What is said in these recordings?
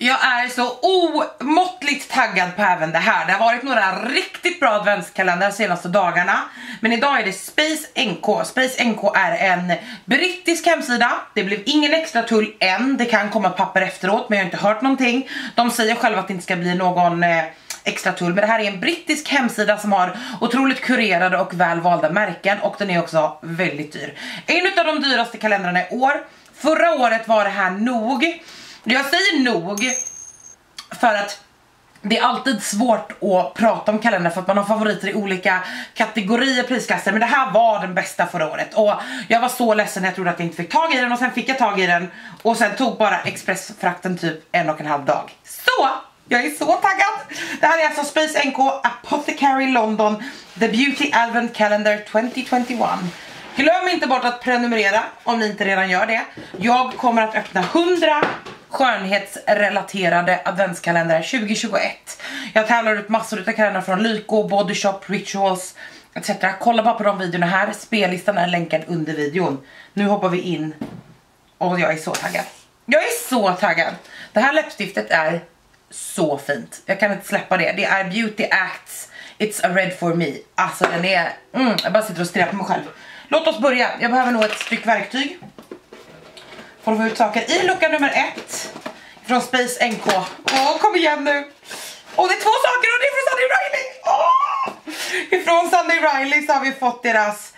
Jag är så omåttligt taggad på även det här. Det har varit några riktigt bra adventskalendrar de senaste dagarna. Men idag är det Space NK. Space NK är en brittisk hemsida. Det blev ingen extra tull än. Det kan komma papper efteråt, men jag har inte hört någonting. De säger själva att det inte ska bli någon extra tull. Men det här är en brittisk hemsida som har otroligt kurerade och välvalda märken. Och den är också väldigt dyr. En av de dyraste kalendrarna i år. Förra året var det här nog. Jag säger nog för att det är alltid svårt att prata om kalendrar för att man har favoriter i olika kategorier, prisklasser. Men det här var den bästa förra året. Och jag var så ledsen när jag trodde att jag inte fick tag i den. Och sen fick jag tag i den. Och sen tog bara expressfrakten typ 1,5 dag. Så, jag är så taggad. Det här är alltså Space NK Apothecary London The Beauty Advent Calendar 2021. Glöm inte bort att prenumerera om ni inte redan gör det. Jag kommer att öppna 100 skönhetsrelaterade adventskalendrar 2021. Jag tävlar ut massor av kalendrar från Lyko, Body Shop, Rituals etc. Kolla bara på de videorna här. Spellistan är länkad under videon. Nu hoppar vi in. Och jag är så taggad. Jag är så taggad. Det här läppstiftet är så fint. Jag kan inte släppa det. Det är Beauty Acts It's a Red for Me. Alltså den är... jag bara sitter och stirrar på mig själv. Låt oss börja. Jag behöver nog ett styck verktyg för att få ut saker i lucka nummer 1 från Space NK. Kom igen nu. Det är 2 saker och det är från Sunday Riley. Ifrån Sunday Riley så har vi fått deras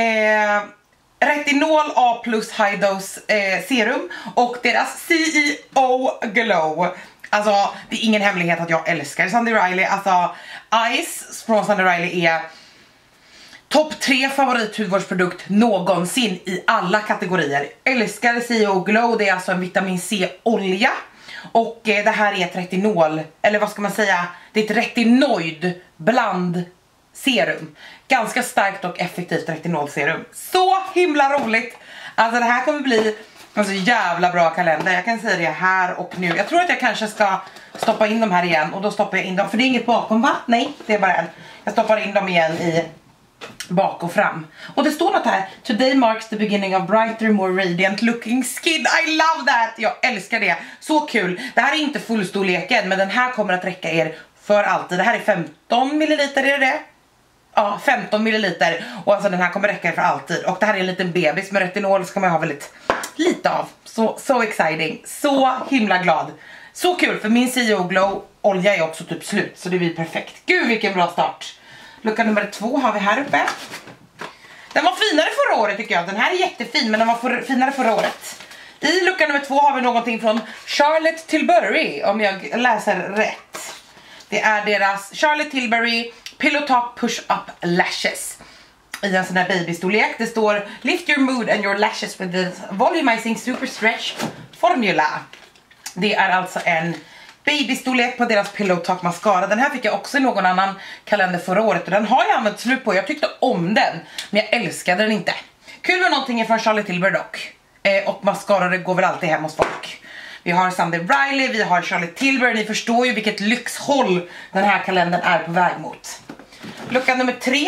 Retinol A+ High Dose serum och deras CEO Glow. Alltså det är ingen hemlighet att jag älskar Sunday Riley. Alltså Ice från Sunday Riley är topp 3 favorithudvårdsprodukt någonsin i alla kategorier. Älskar CEO Glow, det är alltså en vitamin C-olja. Och det här är ett retinol, eller vad ska man säga, det är ett retinoid bland serum. Ganska starkt och effektivt retinolserum. Så himla roligt. Alltså det här kommer bli en så jävla bra kalender. Jag kan säga det här och nu. Jag tror att jag kanske ska stoppa in dem här igen. Och då stoppar jag in dem, för det är inget bakom va? Nej, det är bara en. Jag stoppar in dem igen i bak och fram. Och det står något här. Today marks the beginning of brighter, more radiant looking skin. I love that! Jag älskar det. Så kul. Det här är inte fullstorleken, men den här kommer att räcka er för alltid. Det här är 15 ml, är det? Ja, 15 ml. Och alltså den här kommer räcka er för alltid. Och det här är en liten bebis med retinol, ska man ha väldigt lite av. Så exciting. Så himla glad. Så kul, för min CEO Glow olja är också typ slut. Så det blir perfekt. Gud vilken bra start. Lucka nummer 2 har vi här uppe. Den var finare förra året tycker jag. Den här är jättefin, men den var finare förra året. I lucka nummer 2 har vi någonting från Charlotte Tilbury, om jag läser rätt. Det är deras Charlotte Tilbury Pillow Talk Push Up Lashes. I en sån här babystorlek. Det står Lift your mood and your lashes with the volumizing super stretch formula. Det är alltså en babystorlek på deras Pillow Talk mascara. Den här fick jag också i någon annan kalender förra året. Och den har jag använt slut på. Jag tyckte om den, men jag älskade den inte. Kul med någonting från Charlotte Tilbury dock. Och mascara, det går väl alltid hem hos folk. Vi har Sunday Riley, vi har Charlotte Tilbury. Ni förstår ju vilket lyxhåll den här kalendern är på väg mot. Lucka nummer 3.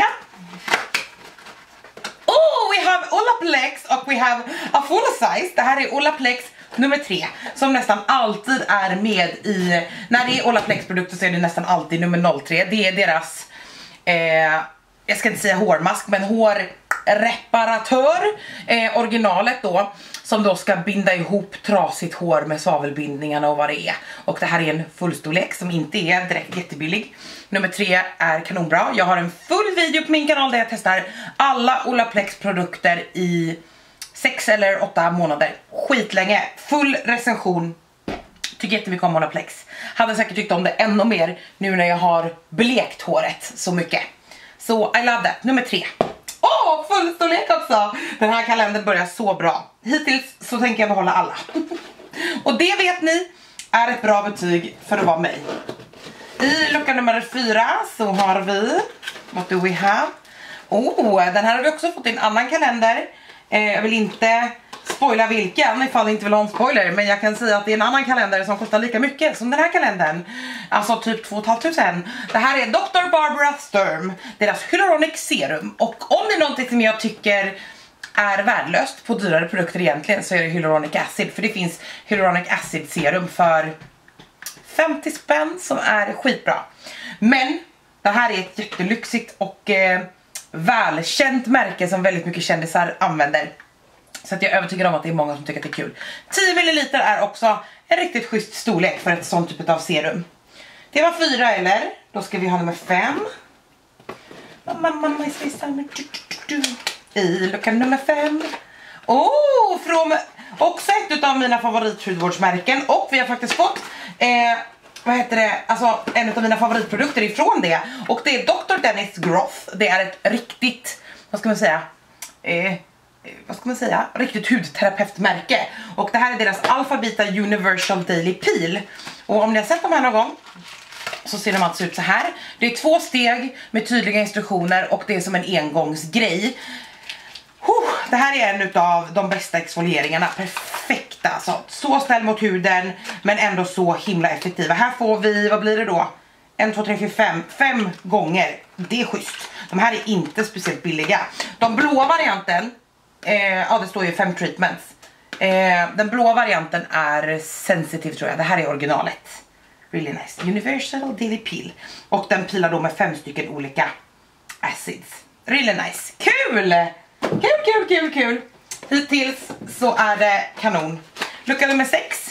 We have Olaplex och we have a full size. Det här är Olaplex nummer 3, som nästan alltid är med i, när det är Olaplex-produkter så är det nästan alltid nummer 03. Det är deras, jag ska inte säga hårmask, men hårreparatör, originalet då, som då ska binda ihop trasigt hår med svavelbindningarna och vad det är. Och det här är en fullstorlek som inte är direkt jättebillig. Nummer 3 är kanonbra. Jag har en full video på min kanal där jag testar alla Olaplex-produkter i 6 eller 8 månader. Skitlänge. Full recension. Tycker jättemycket om Olaplex. Hade säkert tyckt om det ännu mer nu när jag har blekt håret så mycket. Så I love that. Nummer 3. Full storlek också. Den här kalendern börjar så bra. Hittills så tänker jag behålla alla. Och det vet ni är ett bra betyg för att vara mig. I lucka nummer 4 så har vi, what do we have? Den här har vi också fått i en annan kalender. Jag vill inte spoila vilken ifall ni inte vill ha en spoiler, men jag kan säga att det är en annan kalender som kostar lika mycket som den här kalendern. Alltså typ 2 500. Det här är Dr. Barbara Sturm, deras Hyaluronic Serum. Och om det är någonting som jag tycker är värdelöst på dyrare produkter egentligen, så är det Hyaluronic Acid. För det finns Hyaluronic Acid serum för 50 spänn som är skitbra. Men det här är ett jättelyxigt och välkänt märke som väldigt mycket kändisar använder. Så att jag är övertygad om att det är många som tycker att det är kul. 10 ml är också en riktigt schysst storlek för ett sånt typ av serum. Det var 4 eller? Då ska vi ha nummer 5. Mamma i lucka nummer 5. Från också ett av mina favorithudvårdsmärken. Och vi har faktiskt fått alltså en av mina favoritprodukter ifrån det. Och det är Dr. Dennis Groth. Det är ett riktigt, vad ska man säga, riktigt hudterapeutmärke. Och det här är deras Alpha Beta Universal Daily Peel. Och om ni har sett dem här någon gång så ser de alltså ut så här. Det är 2 steg med tydliga instruktioner och det är som en engångsgrej. Det här är en av de bästa exfolieringarna. Perfekta, alltså. Så snäll mot huden men ändå så himla effektiva. Här får vi, vad blir det då? 1, 2, 3, 4, 5. 5 gånger. Det är schysst. De här är inte speciellt billiga. De blåa varianten, ja det står ju 5 treatments. Den blåa varianten är sensitive tror jag. Det här är originalet. Really nice. Universal Daily Peel. Och den pilar då med 5 stycken olika acids. Really nice. Kul! Kul. Hittills så är det kanon. Lucka nummer 6.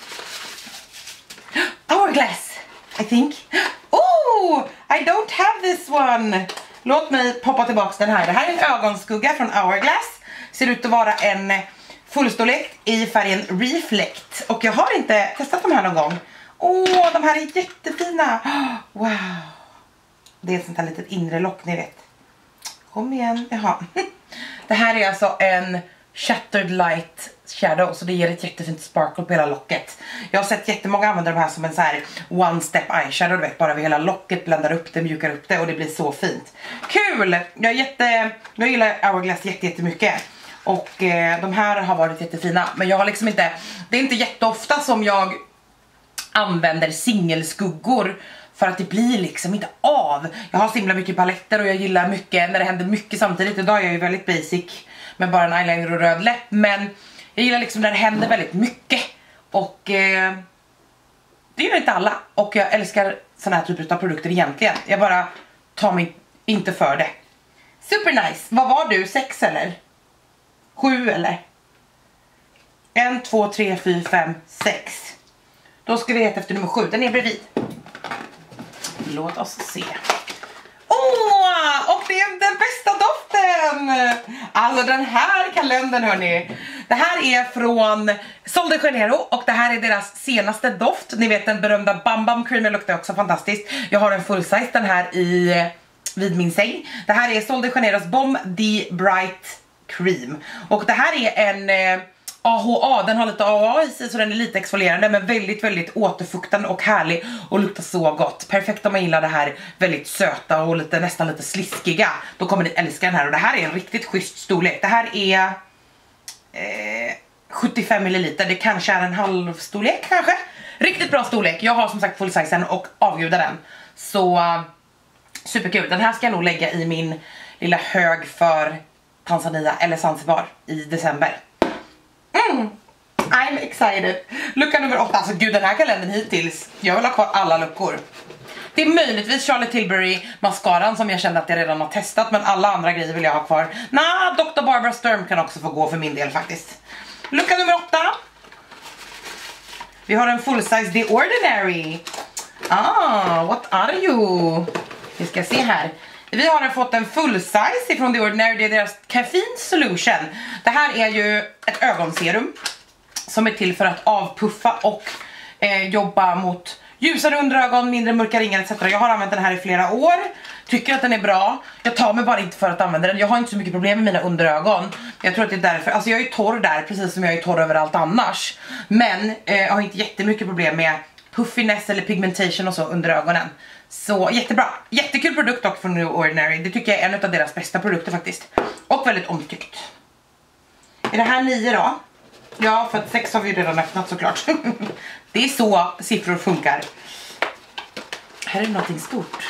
Hourglass, I think. Oh, I don't have this one. Låt mig poppa tillbaka den här. Det här är en ögonskugga från Hourglass. Ser ut att vara en fullstorlek i färgen Reflect. Och jag har inte testat de här någon gång. De här är jättefina. Wow. Det är ett sånt här litet inre lock, ni vet. Kom igen, jaha. Det här är alltså en Shattered Light Shadow. Så det ger ett jättefint sparkle på hela locket. Jag har sett jättemånga använda de här som en så här one step eyeshadow. Du vet, bara vid hela locket, blandar upp det, mjukar upp det. Och det blir så fint. Kul! Jag gillar Hourglass jättemycket. Och de här har varit jättefina. Men jag har liksom inte, det är inte jätteofta som jag använder singelskuggor. För att det blir liksom inte av. Jag har så himla mycket paletter och jag gillar mycket när det händer mycket samtidigt. Idag är jag ju väldigt basic med bara en eyeliner och röd läpp. Men jag gillar liksom när det händer väldigt mycket. Och det gillar inte alla. Och jag älskar såna här typer av produkter egentligen. Jag bara tar mig inte för det. Super nice. Vad var du? 6 eller? 7 eller? 1, 2, 3, 4, 5, 6. Då ska vi leta efter nummer 7. Den är bredvid. Låt oss se. Och det är den bästa doften. Alltså den här kalendern, hörni. Det här är från Sol de Janeiro. Och det här är deras senaste doft. Ni vet den berömda Bam Bam Cream. Det luktar också fantastiskt. Jag har en full size den här vid min säng. Det här är Sol de Janeiros Bomb The Bright Cream. Och det här är en AHA, den har lite AHA i sig så den är lite exfolierande men väldigt återfuktande och härlig och luktar så gott. Perfekt om man gillar det här väldigt söta och nästan lite sliskiga. Då kommer ni älska den här och det här är en riktigt schysst storlek. Det här är 75 ml, det kanske är en halv storlek kanske. Riktigt bra storlek, jag har som sagt full size och avgudar den. Så superkul, den här ska jag nog lägga i min lilla hög för Tanzania eller Zanzibar i december. I'm excited. Lucka nummer 8. Alltså gud, den här kalendern hittills. Jag vill ha kvar alla luckor. Det är möjligtvis Charlotte Tilbury mascaran som jag kände att jag redan har testat. Men alla andra grejer vill jag ha kvar. Dr. Barbara Sturm kan också få gå för min del faktiskt. Lucka nummer 8. Vi har en full size The Ordinary. What are you? Vi ska se här. Vi har fått en full size från The Ordinary. Det är deras Caffeine Solution. Det här är ju ett ögonserum som är till för att avpuffa och jobba mot ljusare underögon, mindre mörka ringar etc. Jag har använt den här i flera år. Tycker att den är bra. Jag tar mig bara inte för att använda den. Jag har inte så mycket problem med mina underögon. Jag tror att det är därför. Alltså jag är torr där precis som jag är torr överallt annars. Men jag har inte jättemycket problem med puffiness eller pigmentation och så under ögonen. Så jättebra. Jättekul produkt dock från The Ordinary. Det tycker jag är en av deras bästa produkter faktiskt. Och väldigt omtyckt. Är det här 9 då? Ja, för att 6 har vi redan öppnat såklart. Det är så siffror funkar. Här är det någonting stort.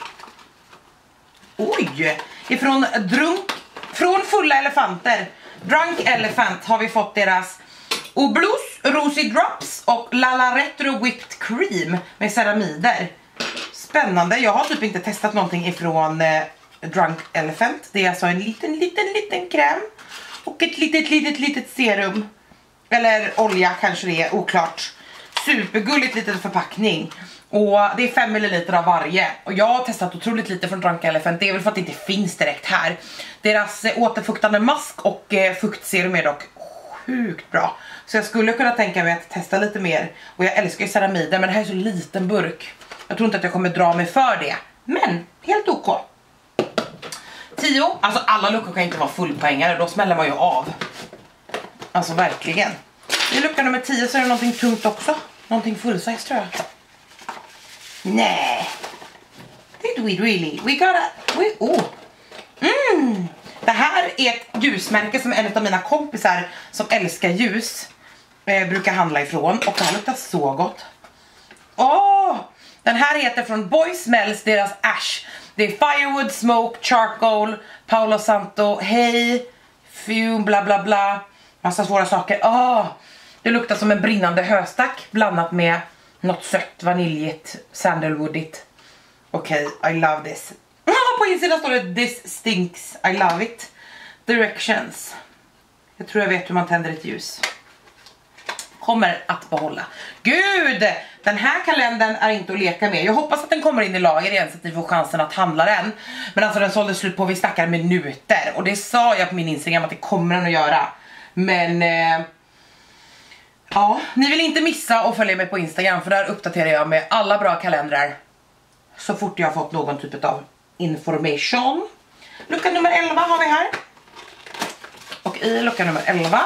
Oj! Från Fulla Elefanter, Drunk Elephant, har vi fått deras Oblus Rosy Drops och Lala Retro Whipped Cream med ceramider. Spännande, jag har typ inte testat någonting ifrån Drunk Elephant. Det är alltså en liten kräm och ett litet serum. Eller olja kanske det är, oklart. Supergulligt liten förpackning. Och det är 5 ml av varje. Och jag har testat otroligt lite från Drunk Elephant. Det är väl för att det inte finns direkt här. Deras återfuktande mask och fuktserum är dock sjukt bra. Så jag skulle kunna tänka mig att testa lite mer. Och jag älskar ju ceramider, men det här är så liten burk. Jag tror inte att jag kommer dra mig för det. Men helt OK. 10. Alltså alla luckor kan inte vara fullpoängare. Då smäller man ju av. Alltså verkligen. I lucka nummer 10 så är det någonting tungt också. Någonting fullsize tror jag. Nej. Did we really? We got a... Det här är ett ljusmärke som en av mina kompisar som älskar ljus brukar handla ifrån. Och det här luktar så gott. Den här heter från Boy Smells, deras Ash. Det är Firewood, Smoke, Charcoal, Paolo Santo, Hey, Fume, bla bla bla. Massa svåra saker. Det luktar som en brinnande höstack blandat med något sött, vaniljigt, sandalwoodigt. Okej, I love this. På insidan står det This stinks, I love it. Directions. Jag tror jag vet hur man tänder ett ljus. Kommer att behålla. Gud, den här kalendern är inte att leka med. Jag hoppas att den kommer in i lager igen så att ni får chansen att handla den. Men alltså den sålde slut på, vi snackar minuter. Och det sa jag på min Instagram att det kommer den att göra. Men ja, ni vill inte missa att följa mig på Instagram, för där uppdaterar jag med alla bra kalendrar så fort jag har fått någon typ av information. Lucka nummer 11 har vi här. Och i lucka nummer 11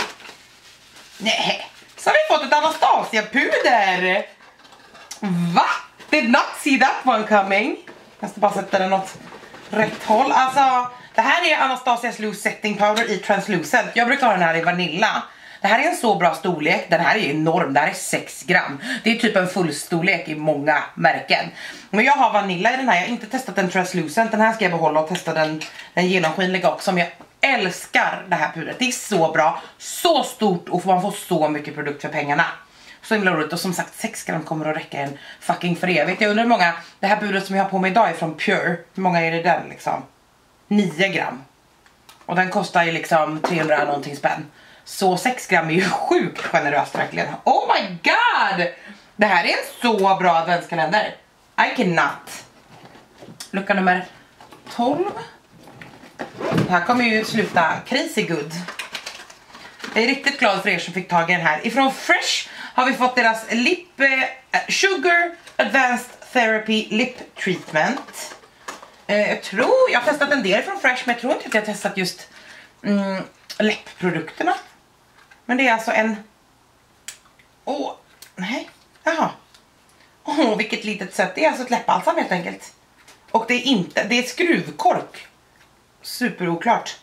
så har vi fått ett Anastasia-puder. Va? Did not see that one coming. Jag ska bara sätta den åt rätt håll. Alltså, det här är Anastasias Loose Setting Powder i Translucent. Jag brukar ha den här i Vanilla. Det här är en så bra storlek. Den här är enorm. Det här är 6 gram. Det är typ en full storlek i många märken. Men jag har Vanilla i den här. Jag har inte testat den Translucent. Den här ska jag behålla och testa den genomskinliga också. Men jag älskar det här pudret. Det är så bra. Så stort och man får så mycket produkt för pengarna. Så himla roligt. Och som sagt, 6 gram kommer att räcka en fucking för evigt. Jag undrar hur många, det här pudret som jag har på mig idag är från Pure. Hur många är det den liksom? 9 gram. Och den kostar ju liksom 300 någonting spänn. Så 6 gram är ju sjukt generöst verkligen. Oh my god! Det här är en så bra adventskalender. I cannot. Lucka nummer 12. Det här kommer ju sluta crazy good. Jag är riktigt glad för er som fick tag i den här. Ifrån Fresh har vi fått deras Sugar Advanced Therapy Lip Treatment. Jag har testat en del från Fresh, men jag tror inte att jag har testat just läppprodukterna. Men det är alltså en... vilket litet sätt. Det är alltså ett läppbalsam helt enkelt. Och det är inte, det är skruvkork. Superoklart.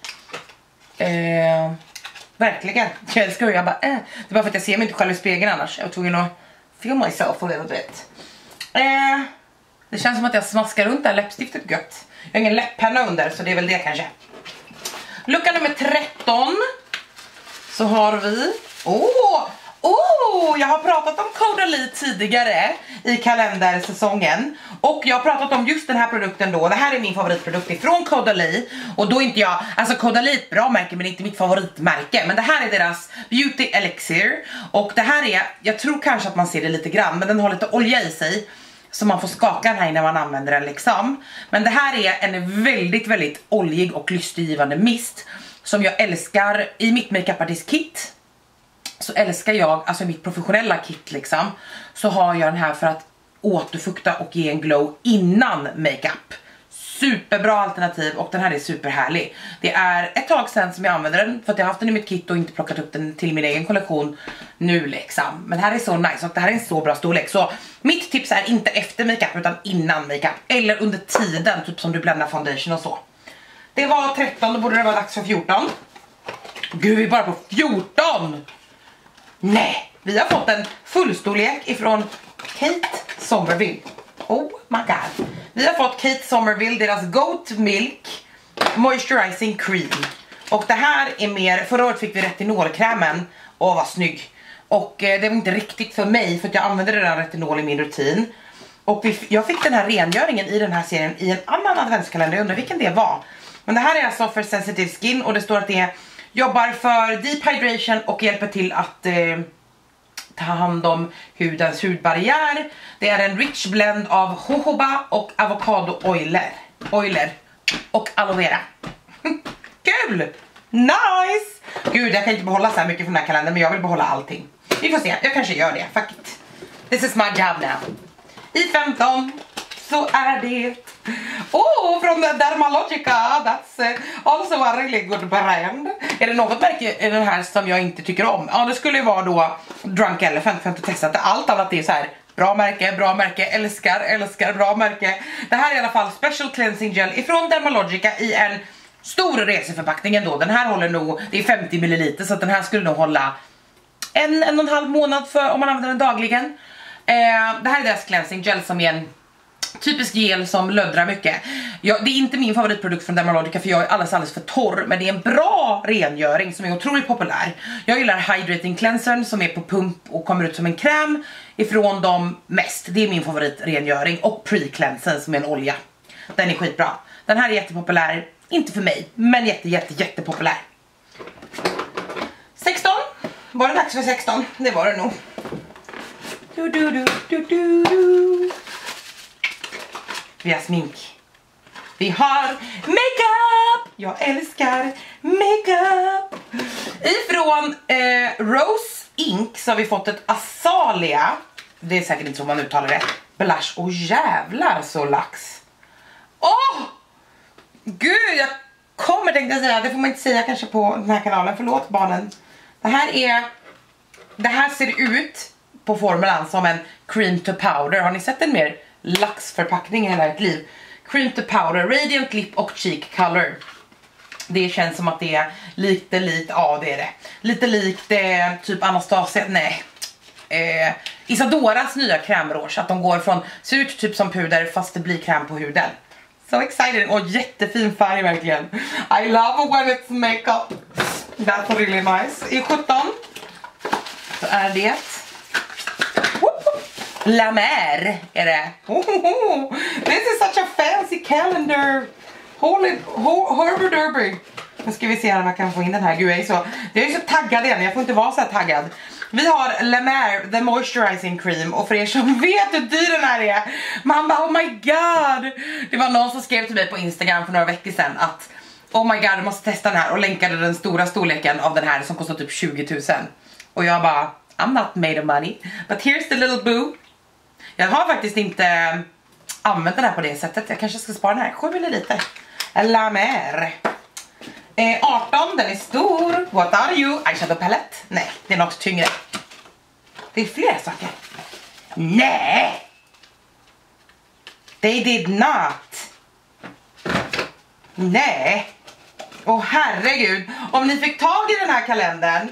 Verkligen. Jag älskar hur jag bara... Det är bara för att jag ser mig inte själv i spegeln annars. Jag var tvungen att feel myself a little bit. Det känns som att jag smaskar runt det här läppstiftet gött. Jag har ingen läpppenna under, så det är väl det kanske. Lucka nummer 13. Så har vi... jag har pratat om Caudalie tidigare i kalendersäsongen. Och jag har pratat om just den här produkten då. Det här är min favoritprodukt ifrån Caudalie. Och då är inte jag... Alltså Caudalie är ett bra märke, men inte mitt favoritmärke. Men det här är deras Beauty Elixir. Och det här är... Jag tror kanske att man ser det lite grann, men den har lite olja i sig. Så man får skaka den här när man använder den liksom. Men det här är en väldigt, väldigt oljig och lystgivande mist som jag älskar i mitt makeup-artist-kit. Så älskar jag, alltså i mitt professionella kit liksom, så har jag den här för att återfukta och ge en glow innan makeup. Superbra alternativ och den här är superhärlig. Det är ett tag sedan som jag använder den för att jag har haft den i mitt kit och inte plockat upp den till min egen kollektion nu liksom. Men det här är så nice och det här är en så bra storlek. Så mitt tips är inte efter makeup utan innan makeup. Eller under tiden, typ som du bländar foundation och så. Det var 13, då borde det vara dags för 14. Gud, vi är bara på 14! Nej, vi har fått en fullstorlek ifrån Kate Somerville. Oh my god. Vi har fått Kate Somerville, deras Goat Milk Moisturizing Cream. Och det här är mer, förra året fick vi retinolkrämen Åh, vad snygg. Och det var inte riktigt för mig, för att jag använde redan retinol i min rutin. Och jag fick den här rengöringen i den här serien i en annan adventskalender. Jag undrar vilken det var. Men det här är alltså för sensitive skin, och det står att det jobbar för deep hydration och hjälper till att ta hand om hudens hudbarriär. Det är en rich blend av jojoba och avokado-oiler och aloe vera. Kul! Nice! Gud, jag kan inte behålla så här mycket från den här kalendern, men jag vill behålla allting. Vi får se, jag kanske gör det, fuck it. This is my job now. I 15 så är det från Dermalogica. That's also a really good brand. Är det något märke i den här som jag inte tycker om? Ja, det skulle ju vara då Drunk Elephant, för jag har inte testat det. Allt annat är så här: bra märke, älskar, bra märke. Det här är i alla fall Special Cleansing Gel ifrån Dermalogica i en stor reseförpackning ändå. Den här håller nog, det är 50 ml, så att den här skulle nog hålla en och en halv månad för om man använder den dagligen. Det här är deras cleansing gel som är en typisk gel som löddrar mycket. Det är inte min favoritprodukt från Dermalogica, för jag är alldeles för torr, men det är en bra rengöring som är otroligt populär. Jag gillar Hydrating Cleansern som är på pump och kommer ut som en kräm ifrån dem mest. Det är min favoritrengöring. Och Pre-Cleansen som är en olja. Den är skitbra. Den här är jättepopulär, inte för mig, men jättepopulär. 16. Var det dags för 16? Det var det nog. Vi har smink. Vi har makeup. Jag älskar makeup. Ifrån Rose Ink så har vi fått ett Azalea. Det är säkert inte så man uttalar det. Blush. Och jävlar så lax. Gud, jag tänkte säga. Det får man inte säga kanske på den här kanalen. Förlåt barnen. Det här ser ut på formulan som en cream to powder. Har ni sett en mer laxförpackning i hela ert liv? Cream to powder, radiant lip och cheek color. Det känns som att det är lite det är det. Lite likt typ Anastasia, nej. Isadoras nya krämrouge. Att de går från, ser ut typ som puder fast det blir kräm på huden. So excited. Och jättefin färg verkligen. I love when it's makeup. That's really nice. I 17 så är det La Mer är det. This is such a fancy calendar. Holy Derby. Nu ska vi se om jag kan få in den här. Gud, jag är så taggad igen. Jag får inte vara så här taggad. Vi har La Mer, The Moisturizing Cream. Och för er som vet hur dyr den här är, man bara, oh my god. Det var någon som skrev till mig på Instagram för några veckor sedan att oh my god, du måste testa den här. Och länkade den stora storleken av den här som kostar typ 20 000. Och jag bara, I'm not made of money. But here's the little boo. Jag har faktiskt inte använt den här på det sättet. Jag kanske ska spara den här. 7 ml. La Mer. 18, den är stor. What are you? Eyeshadow palette? Nej, det är något tyngre. Det är flera saker. Nej! They did not. Nej. Åh herregud. Om ni fick tag i den här kalendern,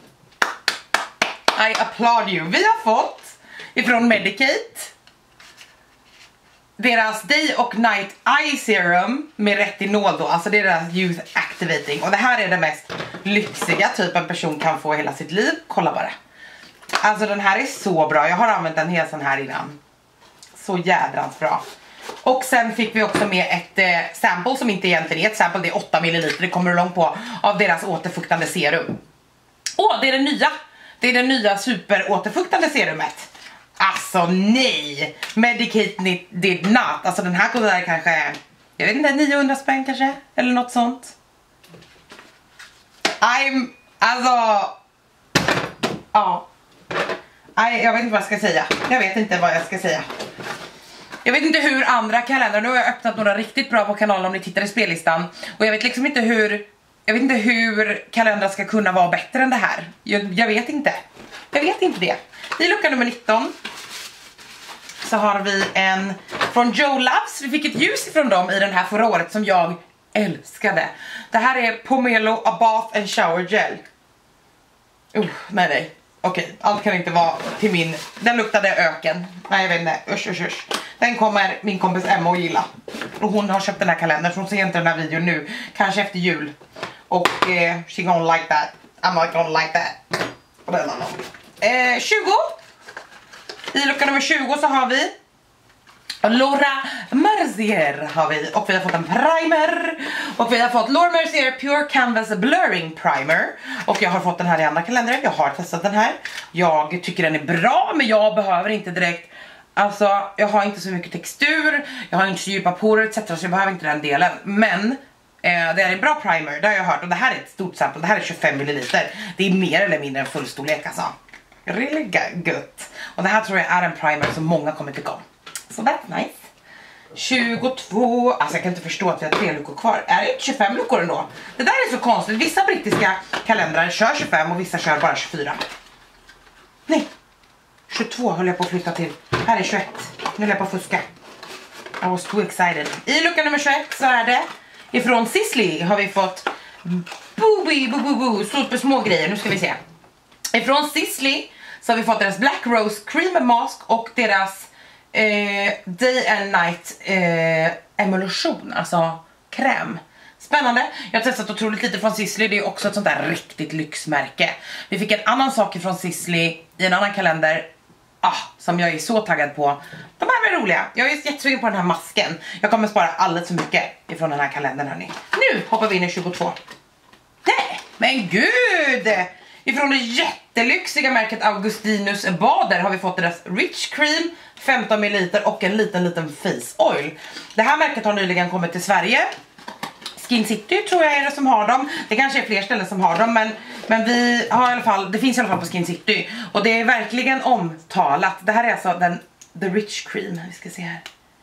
I applaud you. Vi har fått ifrån Medicate deras Day och Night Eye Serum med retinol då. Alltså det är deras Youth Activating. Och det här är det mest lyxiga typ en person kan få i hela sitt liv. Kolla bara. Alltså den här är så bra. Jag har använt den hel sån här innan. Så jädrans bra. Och sen fick vi också med ett sample som inte egentligen är ett sample. Det är 8 ml. Det kommer långt på av deras återfuktande serum. Det är det nya. Det är det nya superåterfuktande serumet. Alltså nej. Medicate did not. Alltså den här kostar kanske, jag vet inte, 900 spänn kanske. Eller något sånt. Alltså ja. Jag vet inte vad jag ska säga. Jag vet inte hur andra kalendrar. Nu har jag öppnat några riktigt bra på kanalen om ni tittar i spellistan. Och jag vet liksom inte hur kalendrar ska kunna vara bättre än det här. Jag vet inte. Jag vet inte det. I lucka nummer 19 så har vi en från Joe Loves. Vi fick ett ljus ifrån dem i den här förra året som jag älskade. Det här är Pomelo A Bath and Shower Gel. Nej. Okej, allt kan inte vara till min. Den luktade öken. Nej, jag vet inte. Usch. Den kommer min kompis Emma att gilla. Och hon har köpt den här kalendern, så hon ser inte den här videon nu. Kanske efter jul. Och she gonna like that. I'm not gonna like that. Och den annan. 20. I lucka nummer 20 så har vi Laura Mercier har vi. Och vi har fått en primer. Och vi har fått Laura Mercier Pure Canvas Blurring Primer. Och jag har fått den här i andra kalendrar. Jag har testat den här. Jag tycker den är bra, men jag behöver inte direkt. Alltså, jag har inte så mycket textur. Jag har inte så djupa porer etc. Så jag behöver inte den delen. Men det är en bra primer, det har jag hört. Och det här är ett stort sample, det här är 25 ml. Det är mer eller mindre en fullstorlek alltså. Really good. Och det här tror jag är en primer som många kommer tycka om. Så that's nice. 22, alltså jag kan inte förstå att vi har 3 luckor kvar. Är det inte 25 luckor ändå? Det där är så konstigt, vissa brittiska kalendrar kör 25 och vissa kör bara 24. Nej, 22 höll jag på att flytta till. Här är 21, nu höll jag på att fuska. I was too excited. I lucka nummer 21 så är det ifrån Sisley har vi fått super små grejer. Nu ska vi se. Ifrån Sisley så har vi fått deras Black Rose Cream Mask och deras Day and Night emulsion, alltså kräm. Spännande. Jag har testat otroligt lite från Sisley. Det är också ett sånt där riktigt lyxmärke. Vi fick en annan sak ifrån Sisley i en annan kalender som jag är så taggad på. De här är roliga. Jag är jättesugen på den här masken. Jag kommer spara alldeles för mycket ifrån den här kalendern, hörni. Nu hoppar vi in i 22. Nej, men gud! Ifrån det jättelyxiga märket Augustinus Bader har vi fått deras Rich Cream 15 ml och en liten face oil. Det här märket har nyligen kommit till Sverige. Skin City tror jag är det som har dem. Det kanske är fler ställen som har dem, men vi har i alla fall, det finns i alla fall på Skin City. Och det är verkligen omtalat. Det här är alltså den The Rich Cream. Vi ska se här.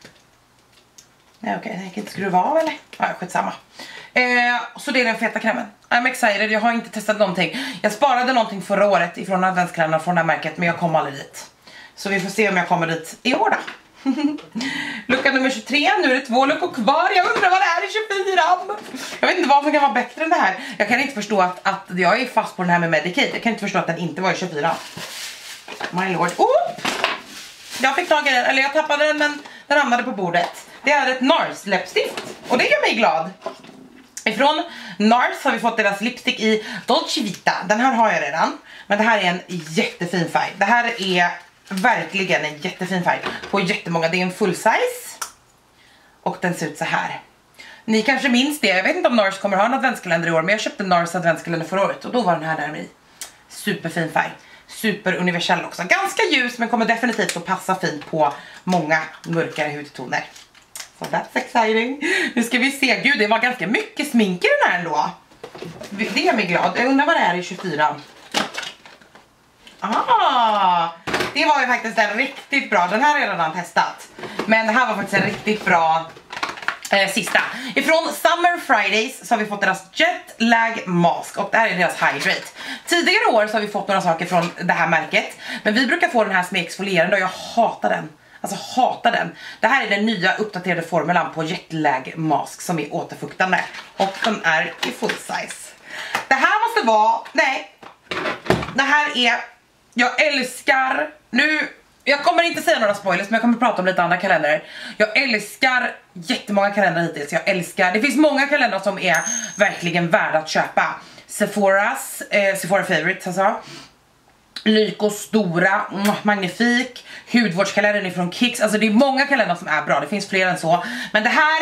Nej okej, jag kan inte skruva av eller? Ja, skitsamma. Så det är den feta krämen. I'm excited, jag har inte testat någonting. Jag sparade någonting förra året ifrån adventskalendern från det här märket, men jag kom aldrig dit. Så vi får se om jag kommer dit i år då. Lucka nummer 23, nu är det 2 luckor kvar. Jag undrar vad det är i 24. Jag vet inte vad som kan vara bättre än det här. Jag kan inte förstå att jag är fast på den här med Medicaid. Jag kan inte förstå att den inte var i 24. My lord. Jag fick tag i den, eller jag tappade den, men den hamnade på bordet. Det är ett NARS läppstift och det gör mig glad. Ifrån NARS har vi fått deras lipstick i Dolce Vita. Den här har jag redan, men det här är en jättefin färg. Det här är verkligen en jättefin färg på jättemånga. Det är en full size och den ser ut så här. Ni kanske minns det, jag vet inte om NARS kommer ha en adventskalender i år, men jag köpte NARS adventskalender förra året och då var den här där i. Superfin färg. Super universell också. Ganska ljus, men kommer definitivt att passa fint på många mörkare hudtoner. So that's exciting. Nu ska vi se. Gud, det var ganska mycket smink i den här ändå. Det gör mig glad. Jag undrar vad det är i 24. Det var ju faktiskt en riktigt bra. Den här har jag redan testat. Men det här var faktiskt en riktigt bra sista. Ifrån Summer Fridays så har vi fått deras Jet Lag Mask. Och det här är deras Hydrate. Tidigare år så har vi fått några saker från det här märket. Men vi brukar få den här som är exfolierande och jag hatar den. Alltså hatar den. Det här är den nya uppdaterade formulan på Jet Lag Mask som är återfuktande. Och den är i full size. Det här måste vara... Nej. Det här är... Jag älskar... Nu... Jag kommer inte säga några spoilers, men jag kommer prata om lite andra kalendrar. Jag älskar jättemånga kalendrar hittills. Jag älskar... Det finns många kalendrar som är verkligen värda att köpa. Sephora Favorites alltså. Lyko Stora, Magnifik, hudvårdskalendern från Kicks. Alltså det är många kalendrar som är bra, det finns fler än så. Men det här,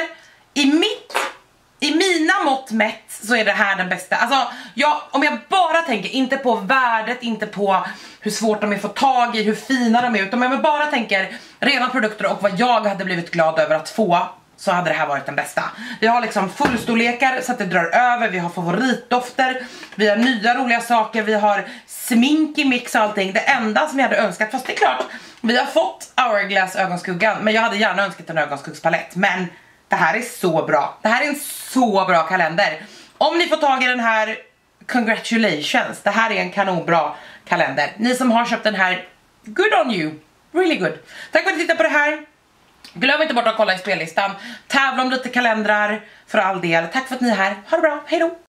i mina mått mätt så är det här den bästa. Alltså om jag bara tänker, inte på värdet, inte på hur svårt de är att få tag i, hur fina de är, utan om jag bara tänker rena produkter och vad jag hade blivit glad över att få, så hade det här varit den bästa. Vi har liksom fullstorlekar så att det drar över. Vi har favoritdofter. Vi har nya roliga saker. Vi har smink i mix och allting. Det enda som jag hade önskat, fast det är klart, vi har fått Hourglass ögonskuggan, men jag hade gärna önskat en ögonskuggspalett. Men det här är så bra. Det här är en så bra kalender. Om ni får tag i den här, congratulations. Det här är en kanonbra kalender. Ni som har köpt den här, good on you. Really good. Tack för att ni tittade på det här. Glöm inte bort att kolla i spellistan. Tävla om lite kalendrar för all del. Tack för att ni är här. Ha det bra. Hej då.